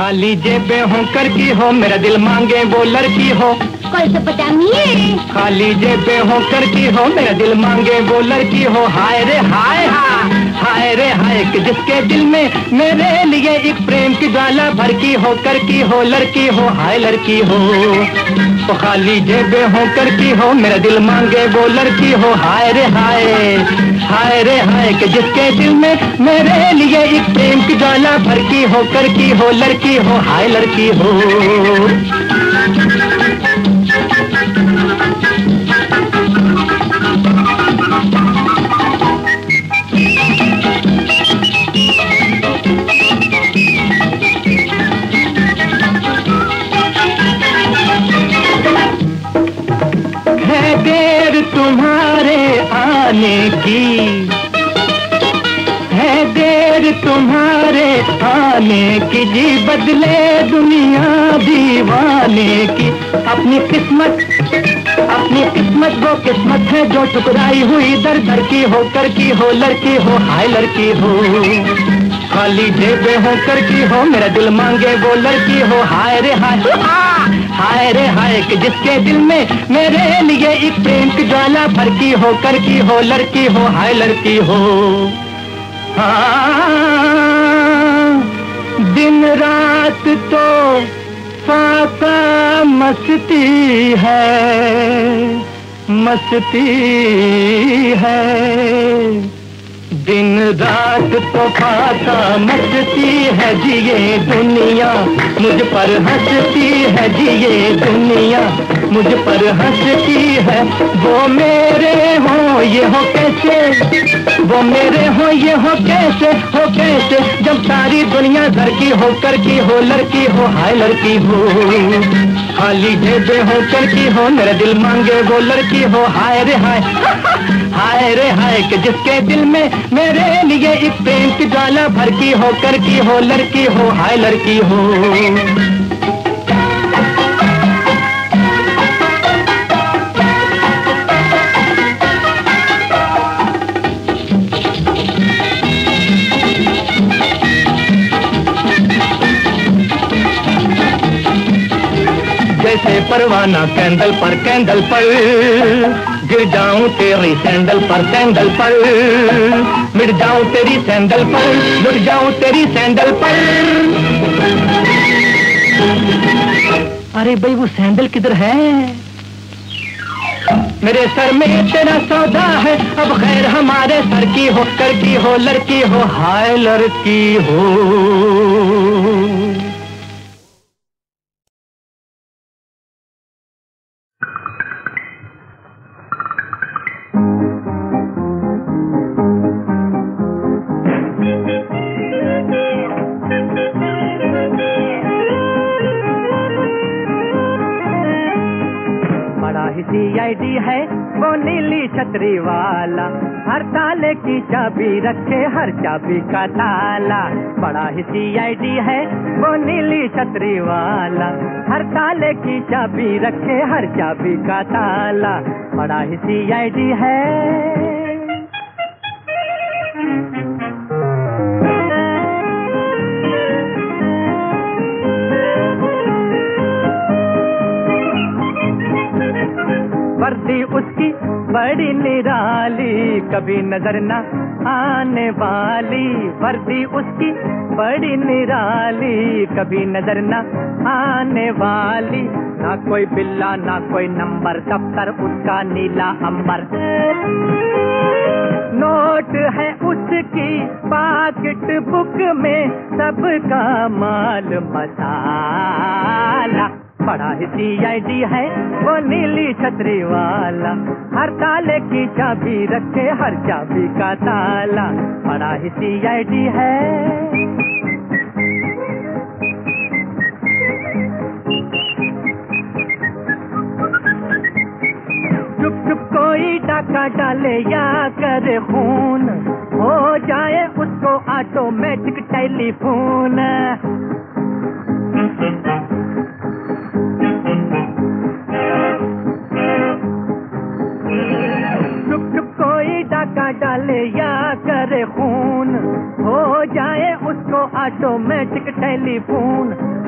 खाली जेबें हो करकी हो, मेरा दिल मांगे वो लड़की हो। कैसे पता नहीं? खाली जेबें हो करकी हो, मेरा दिल मांगे वो लड़की हो। हाय रे हाय हाय रे हाय कि जिसके दिल में मेरे लिए एक प्रेम की ज्वाला भड़की हो, करकी हो लड़की हो, हाय लड़की हो। तो खाली जेबें हो करकी हो, मेरा दिल मांगे वो लड़की हो। हाय रे हाय रे हाय कि जिसके दिल में मेरे लिए एक प्रेम की ज्वाला भड़की हो, करकी हो लड़की हो, हाय लड़की हो। है देर तुम्हारे आने की, है देर तुम्हारे आने की, जी बदले दुनिया दीवाने की। अपनी किस्मत वो किस्मत है जो टुकराई हुई दर दर की हो, करकी हो लड़की हो, हाय लड़की हो। खाली जेबें हो करकी हो, मेरा दिल मांगे वो लड़की हो। हाय रे हाय रे हाय कि जिसके दिल में मेरे लिए एक प्रेम की ज्वाला भड़की हो, करकी हो लड़की हो, हाय लड़की हो। दिन रात तो फाका मस्ती है, दिन रात तो फाका मस्ती है, जिए दुनिया मुझ पर हंसती है, जिए दुनिया मुझ पर हंसती है। वो मेरे हो ये हो कैसे, वो मेरे हो ये हो कैसे, जब सारी दुनिया घर की हो, करकी हो लड़की हो, हाय लड़की हो। खाली जेबें हो करकी हो, मेरा दिल मांगे वो लड़की हो। हाय रे हाय कि जिसके दिल में मेरे लिए एक प्रेम की ज्वाला भड़की हो, करकी हो लड़की हो, हाय लड़की हो। जैसे परवाना कैंडल पर गिर जाऊं तेरी सैंडल पर, मिट जाऊं तेरी सैंडल पर, मिट जाऊं तेरी सैंडल पर। अरे भाई वो सैंडल किधर है? मेरे सर में तेरा सौदा है, अब खैर हमारे सर की हो, करकी हो लड़की हो, हाय लड़की हो। CID है वो नीली छतरी वाला, हर ताले की चाबी रखे हर चाबी का ताला। बड़ा ही CID है वो नीली छतरी वाला, हर ताले की चाबी रखे हर चाबी का ताला। बड़ा ही CID है। वर्दी उसकी बड़ी निराली, कभी नजर न आने वाली। वर्दी उसकी बड़ी निराली, कभी नजर न आने वाली। ना कोई बिल्ला ना कोई नंबर, दफ्तर उसका नीला अंबर। नोट है उसकी पॉकेट बुक में, सबका माल मसाला। बड़ा ही CID है वो नीली छतरी वाला, हर ताले की चाबी रखे हर चाबी का ताला। बड़ा ही CID है। चुप चुप कोई डाका डाले या करे खून, हो जाए उसको ऑटोमेटिक टेलीफोन। डाका डाले या करे खून, हो जाए उसको ऑटोमेटिक टेलीफोन।